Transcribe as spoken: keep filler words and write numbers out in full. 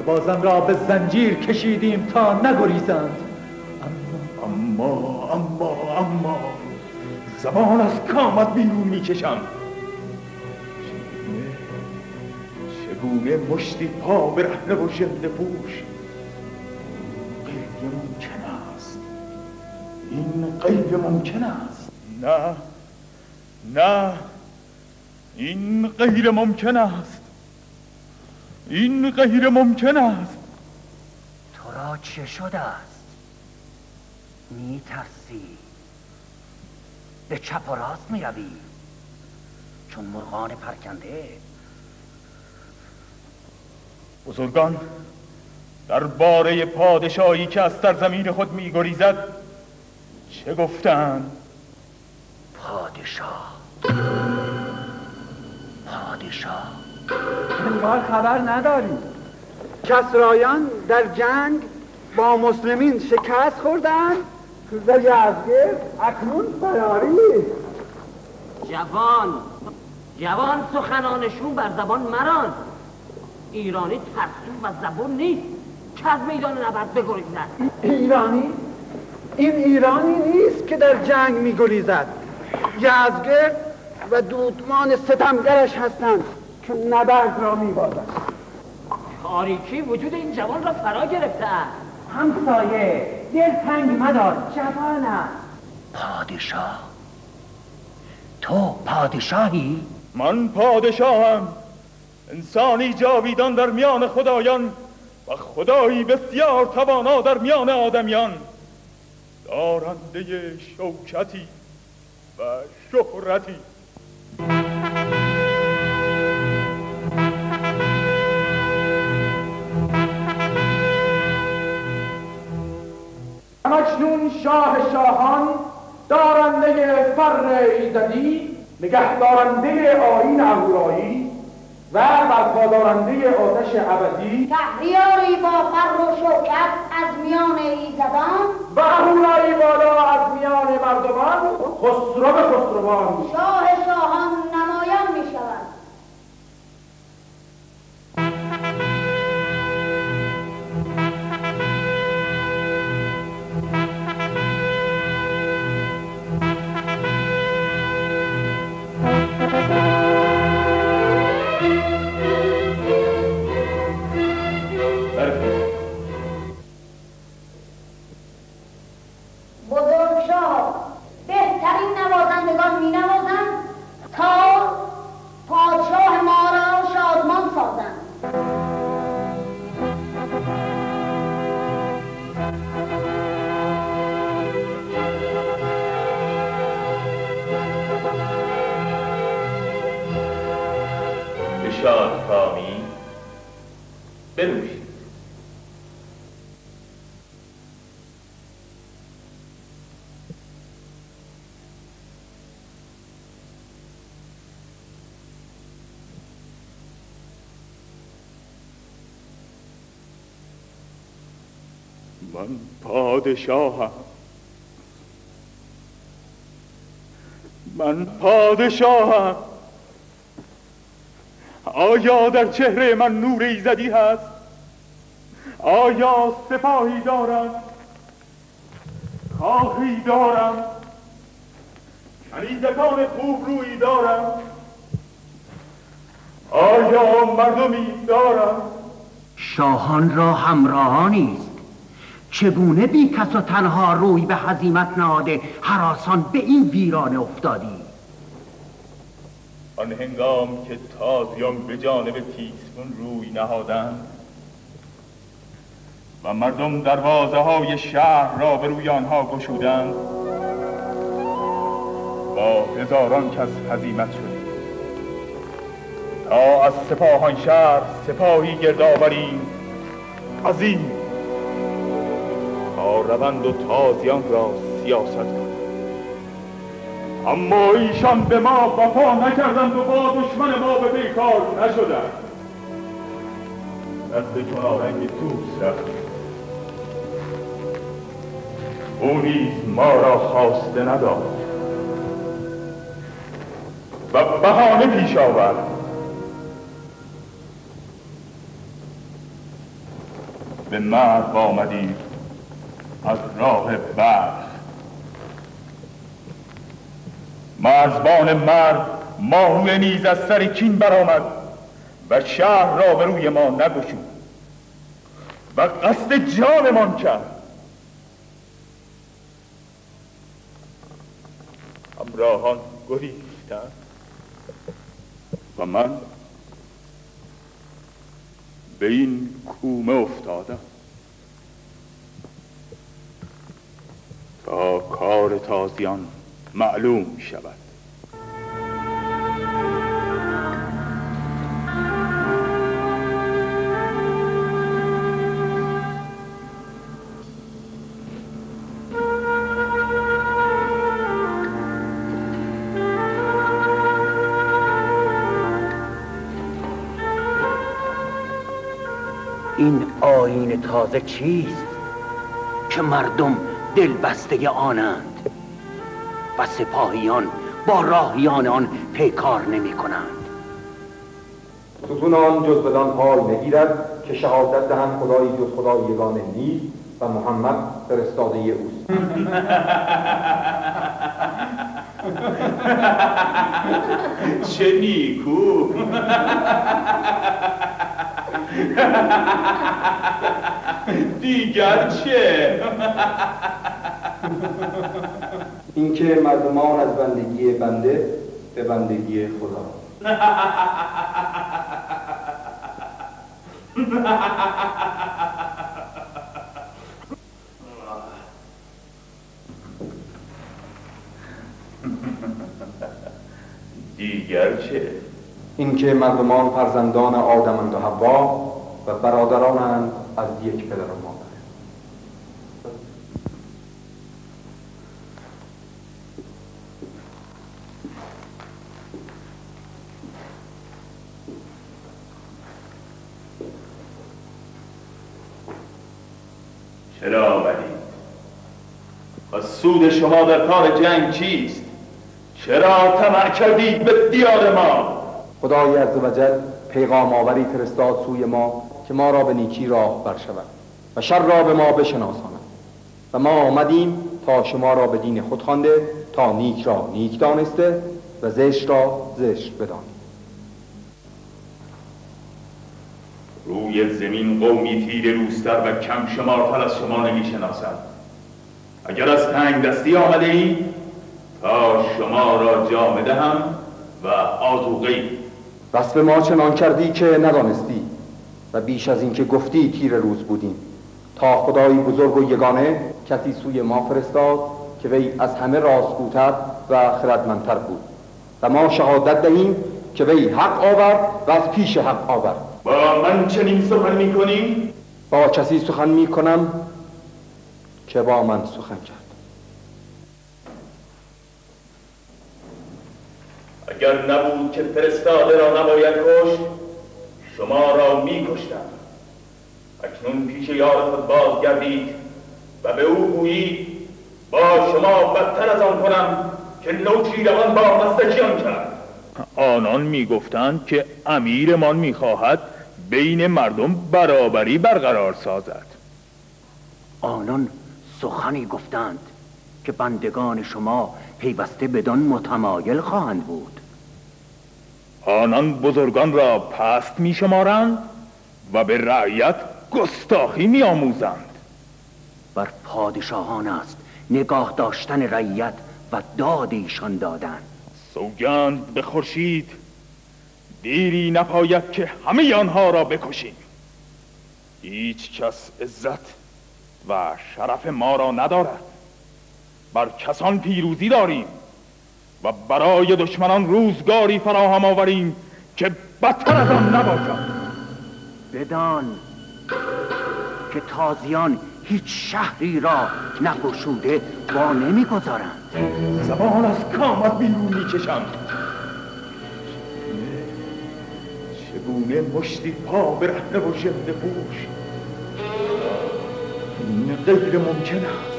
سربازان را به زنجیر کشیدیم تا نگریزند. اما اما اما زمان از کامت بیرون میکشم. چگونه مشتی پا برهنه و ژنده پوش؟ غیر ممکن است، این غیر ممکن است. نه نه، این غیر ممکن است، این غیر ممکن است. تو را چه شده است؟ می ترسی؟ به چپ و راست می روی چون مرغان پرکنده. بزرگان درباره پادشاهی که از سرزمین خود می گریزد چه گفتند؟ پادشاه پادشاه انگار خبر نداری کسرایان در جنگ با مسلمین شکست خوردند در یزدگرد اکنون فراری. جوان جوان سخنانشون بر زبان مران. ایرانی ترسو و زبون نیست که از میدان نبرد بگریزد. ایرانی؟ این ایرانی نیست که در جنگ میگریزد. یزدگرد و دودمان ستمگرش هستند که نبرد را میبازند. تاریکی وجود این جوان را فرا گرفته است. همسایه دل تنگ مدار، جوان است. پادشاه؟ تو پادشاهی؟ من پادشاهم، انسانی جاویدان در میان خدایان و خدایی بسیار توانا در میان آدمیان، دارنده شوکتی و شهرتی. همکنون شاه شاهان، دارنده فر ایزدی، نگهدارنده آیین اهورایی و برپادارنده آتش ابدی، شهریاری با فر و شوکت از میان ایزدان و اهورایی بالا از میان مردمان، خسرو خسروان، شاه شاهان نمایان می شود. شادکامی بنوشید. من پادشاهم، من پادشاهم. آیا در چهره من نور ایزدی هست؟ آیا سپاهی دارم؟ کاخی دارم؟ کنیزکان خوب رویی دارم؟ آیا مردمی دارم؟ شاهان را همراهانی است. چگونه بی کس و تنها روی به هزیمت نهاده هراسان به این ویرانه افتادی؟ آن هنگام که تازیان به جانب تیسفون روی نهادند و مردم دروازه های شهر را به روی آنها گشودند، با هزاران کس هزیمت شدیم تا از سپاهان شهر سپاهی گرد آوریم عظیم تا روند و تازیان را سیاست کنند. اما ایشان به ما وفا نکردند و با دشمن ما به پیکار نشدند. دست چنارنگ توس رفت، او نیز ما را خواسته نداد و بهانه پیش آورد. به مرو آمدید از راه بلخ. مرزبان مرو ماهوی نیز از سر کین برآمد و شهر را به روی ما نگشود و قصد جانمان کرد. همراهان گریختند و من به این کومه افتادم تا کار تازیان معلوم شود. این آیین تازه چیست که مردم دلبسته آنند و سپاهیان با راهیان آن پیکار نمی کنند؟ ستون آن جز بدان پای نگیرد که شهادت دهند خدایی جز خدای یگانه نیست و محمد فرستاده اوست. چه نیکو. دیگر چه؟ اینکه مردمان از بندگی بنده به بندگی خدا. دیگر چه؟ اینکه مردمان فرزندان آدمند و حوا و برادرانند از یک پدر و مادر. چرا آمدید؟ و سود شما در کار جنگ چیست؟ چرا طمع کردید به دیار ما؟ خدای عزوجل پیغام آوری فرستاد سوی ما که ما را به نیکی راه برشود و شر را به ما بشناساند و ما آمدیم تا شما را به دین خود خوانده تا نیک را نیک دانسته و زشت را زشت بدانید. روی زمین قومی تیر روستر و کم شمارتر از شما نمی شناسند. اگر از تنگ دستی آمده ای تا شما را جا بدهم و آذوقه. بس به ما چنان کردی که ندانستی و بیش از این که گفتی تیر روز بودیم تا خدایی بزرگ و یگانه کسی سوی ما فرستاد که وی از همه راستگوتر و خردمندتر بود و ما شهادت دهیم که وی حق آورد و از پیش حق آورد. با من چنین سخن می کنی؟ با کسی سخن می کنم که با من سخن کرد. اگر نبود که فرستاده را نباید کشت شما را می کشتم. اکنون پیش یار خود بازگردید و به او گویید با شما بدتر از آن کنم که نوشیروان با مستکیان کرد. آنان می گفتند که امیرمان می خواهد بین مردم برابری برقرار سازد. آنان سخنی گفتند که بندگان شما پیوسته بدان متمایل خواهند بود. آنان بزرگان را پست می شمارند و به رعیت گستاخی می آموزند. بر پادشاهان است نگاه داشتن رعیت و داد ایشان دادن. سوگند به خورشید دیری نپاید که همه آنها را بکشیم. هیچ کس عزت و شرف ما را ندارد. بر کسان پیروزی داریم و برای دشمنان روزگاری فراهم آوریم که بدتر از آن نباشد. بدان که تازیان هیچ شهری را نگشوده وا نمیگذارند. زبان از کامت بیرون میکشم. چگونه مشتی پا برهنه و ژنده پوش؟ این غیر ممکن است.